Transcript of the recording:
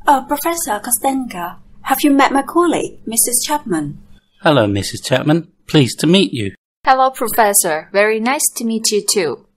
Professor Kostenka, have you met my colleague, Mrs. Chapman? Hello, Mrs. Chapman. Pleased to meet you. Hello, Professor. Very nice to meet you too.